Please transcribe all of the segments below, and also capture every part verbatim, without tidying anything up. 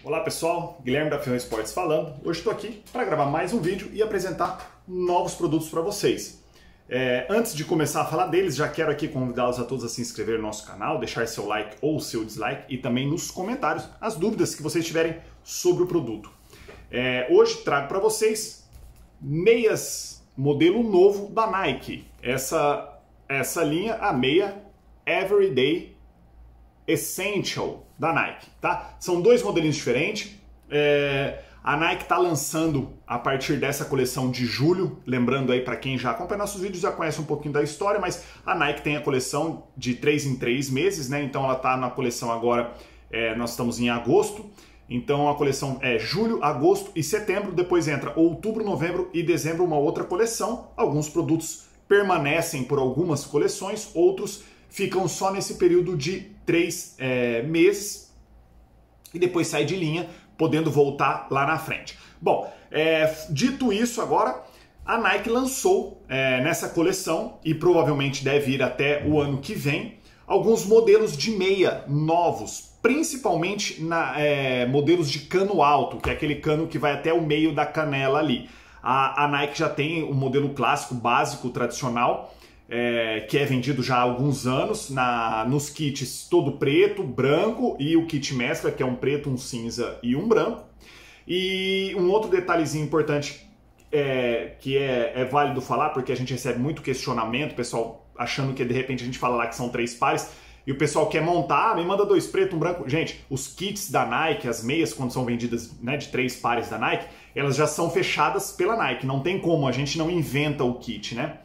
Olá pessoal, Guilherme da Ferrão Esportes falando. Hoje estou aqui para gravar mais um vídeo e apresentar novos produtos para vocês. É, antes de começar a falar deles, já quero aqui convidá-los a todos a se inscrever no nosso canal, deixar seu like ou seu dislike e também nos comentários as dúvidas que vocês tiverem sobre o produto. É, hoje trago para vocês meias modelo novo da Nike. Essa, essa linha, a meia Everyday Essential da Nike, tá? São dois modelinhos diferentes. É, a Nike está lançando a partir dessa coleção de julho, lembrando aí para quem já acompanha nossos vídeos já conhece um pouquinho da história, mas a Nike tem a coleção de três em três meses, né? Então ela está na coleção agora, é, nós estamos em agosto, então a coleção é julho, agosto e setembro, depois entra outubro, novembro e dezembro uma outra coleção. Alguns produtos permanecem por algumas coleções, outros ficam só nesse período de três é, meses e depois sai de linha, podendo voltar lá na frente. Bom, é, dito isso agora, a Nike lançou é, nessa coleção, e provavelmente deve ir até o ano que vem, alguns modelos de meia novos, principalmente na, é, modelos de cano alto, que é aquele cano que vai até o meio da canela ali. A, a Nike já tem o modelo clássico, básico, tradicional, É, que é vendido já há alguns anos na, nos kits todo preto, branco e o kit mescla, que é um preto, um cinza e um branco. E um outro detalhezinho importante é, que é, é válido falar, porque a gente recebe muito questionamento, pessoal achando que de repente a gente fala lá que são três pares e o pessoal quer montar, ah, me manda dois preto, um branco. Gente, os kits da Nike, as meias quando são vendidas, né, de três pares da Nike, elas já são fechadas pela Nike, não tem como, a gente não inventa o kit, né?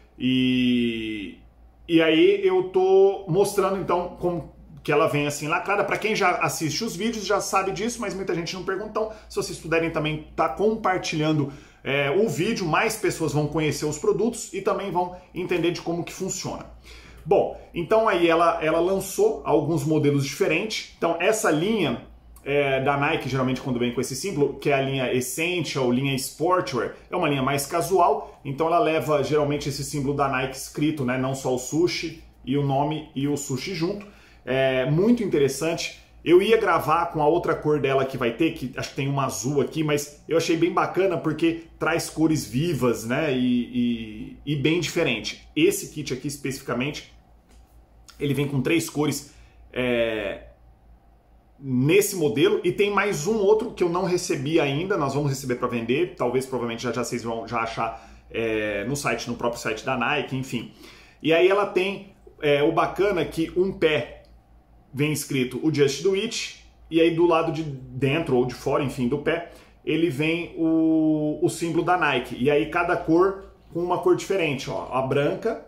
E, e aí eu tô mostrando então como que ela vem assim lacrada. Para quem já assiste os vídeos já sabe disso, mas muita gente não pergunta. Então, se vocês puderem também estar tá compartilhando é, o vídeo, mais pessoas vão conhecer os produtos e também vão entender de como que funciona. Bom, então aí ela, ela lançou alguns modelos diferentes. Então essa linha É, da Nike, geralmente quando vem com esse símbolo, que é a linha Essential, linha Sportwear, é uma linha mais casual, então ela leva geralmente esse símbolo da Nike escrito, né, não só o sushi e o nome e o sushi junto. É muito interessante. Eu ia gravar com a outra cor dela que vai ter, que acho que tem uma azul aqui, mas eu achei bem bacana porque traz cores vivas, né, e, e, e bem diferente. Esse kit aqui especificamente, ele vem com três cores, é, nesse modelo, e tem mais um outro que eu não recebi ainda, nós vamos receber para vender, talvez provavelmente já, já vocês vão já achar é, no site, no próprio site da Nike, enfim. E aí ela tem é, o bacana que um pé vem escrito o Just Do It, e aí do lado de dentro ou de fora, enfim, do pé, ele vem o, o símbolo da Nike, e aí cada cor com uma cor diferente, ó, a branca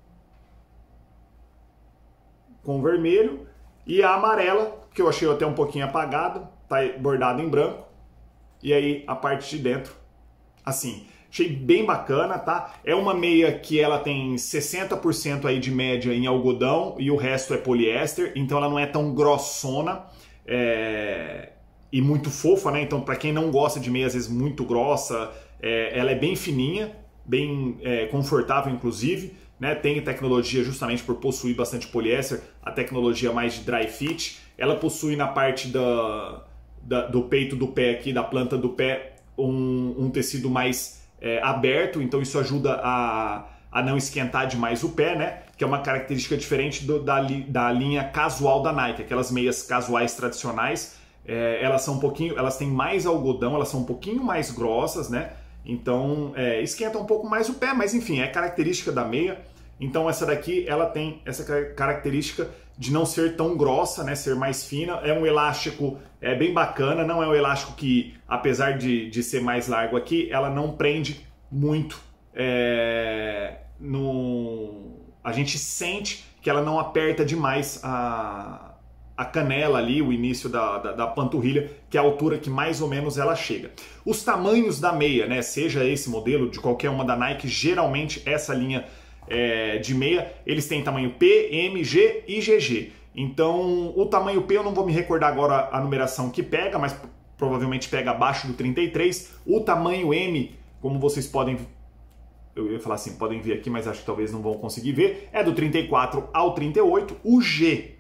com vermelho e a amarela, que eu achei até um pouquinho apagada, tá bordado em branco, e aí a parte de dentro, assim, achei bem bacana, tá? É uma meia que ela tem sessenta por cento aí de média em algodão e o resto é poliéster, então ela não é tão grossona é... e muito fofa, né? Então para quem não gosta de meia às vezes muito grossa, é... ela é bem fininha, bem é, confortável inclusive, né? Tem tecnologia justamente por possuir bastante poliéster, a tecnologia mais de dry fit. Ela possui na parte da, da, do peito do pé aqui, da planta do pé, um, um tecido mais é, aberto, então isso ajuda a, a não esquentar demais o pé, né? Que é uma característica diferente do, da, da linha casual da Nike, aquelas meias casuais tradicionais, é, elas são um pouquinho, elas têm mais algodão, elas são um pouquinho mais grossas, né? Então é, esquenta um pouco mais o pé, mas enfim, é característica da meia. Então essa daqui, ela tem essa característica de não ser tão grossa, né, ser mais fina. É um elástico é, bem bacana, não é um elástico que, apesar de, de ser mais largo aqui, ela não prende muito. É, no... A gente sente que ela não aperta demais a, a canela ali, o início da, da, da panturrilha, que é a altura que mais ou menos ela chega. Os tamanhos da meia, né, seja esse modelo, de qualquer uma da Nike, geralmente essa linha É, de meia, eles têm tamanho P, M, G e G G. Então, o tamanho P eu não vou me recordar agora a numeração que pega, mas provavelmente pega abaixo do trinta e três. O tamanho M, como vocês podem, eu ia falar assim, podem ver aqui, mas acho que talvez não vão conseguir ver, é do trinta e quatro ao trinta e oito. O G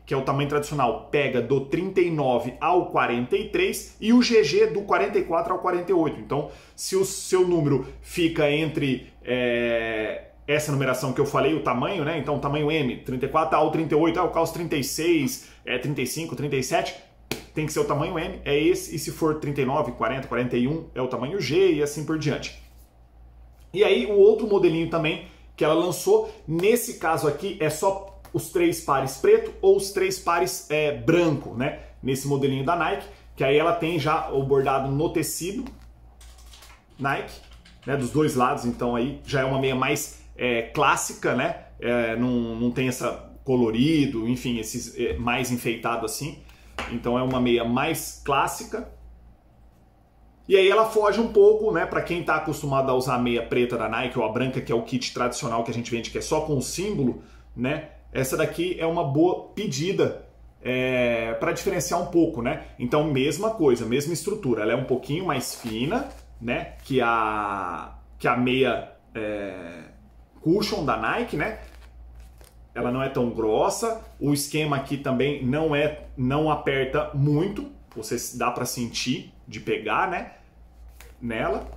que é o tamanho tradicional, pega do trinta e nove ao quarenta e três e o G G do quarenta e quatro ao quarenta e oito. Então, se o seu número fica entre é, essa numeração que eu falei, o tamanho, né? Então, tamanho M, trinta e quatro ao trinta e oito, é o calço trinta e seis, é, trinta e cinco, trinta e sete, tem que ser o tamanho M, é esse, e se for trinta e nove, quarenta, quarenta e um, é o tamanho G e assim por diante. E aí, o outro modelinho também que ela lançou, nesse caso aqui, é só os três pares preto ou os três pares é, branco, né? Nesse modelinho da Nike, que aí ela tem já o bordado no tecido Nike, né? Dos dois lados, então aí já é uma meia mais é, clássica, né? É, não, não tem essa colorido, enfim, esses é, mais enfeitado assim. Então é uma meia mais clássica. E aí ela foge um pouco, né? Para quem está acostumado a usar a meia preta da Nike ou a branca, que é o kit tradicional que a gente vende, que é só com o símbolo, né? Essa daqui é uma boa pedida é, para diferenciar um pouco, né? Então, mesma coisa, mesma estrutura. Ela é um pouquinho mais fina, né? Que a, que a meia é, cushion da Nike, né? Ela não é tão grossa. O esquema aqui também não é, não aperta muito. Você dá para sentir de pegar, né? Nela.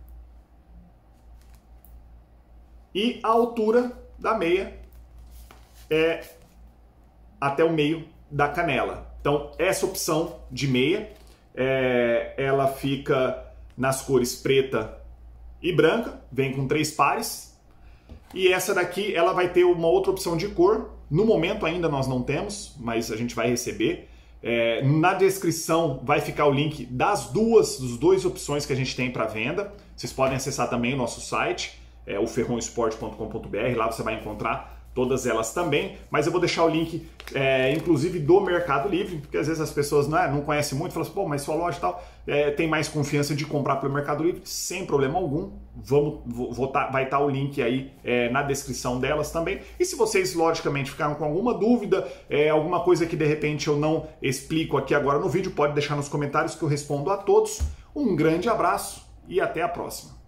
E a altura da meia é até o meio da canela. Então, essa opção de meia, é, ela fica nas cores preta e branca, vem com três pares. E essa daqui, ela vai ter uma outra opção de cor. No momento ainda nós não temos, mas a gente vai receber. É, na descrição vai ficar o link das duas, das duas opções que a gente tem para venda. Vocês podem acessar também o nosso site, é, o ferron sport ponto com ponto br. Lá você vai encontrar todas elas também, mas eu vou deixar o link, é, inclusive, do Mercado Livre, porque às vezes as pessoas não, é, não conhecem muito, falam assim, pô, mas sua loja e tal, é, tem mais confiança de comprar pelo Mercado Livre, sem problema algum. Vamos, vou, vou tá, vai estar tá o link aí é, na descrição delas também. E se vocês, logicamente, ficaram com alguma dúvida, é, alguma coisa que de repente eu não explico aqui agora no vídeo, pode deixar nos comentários que eu respondo a todos. Um grande abraço e até a próxima.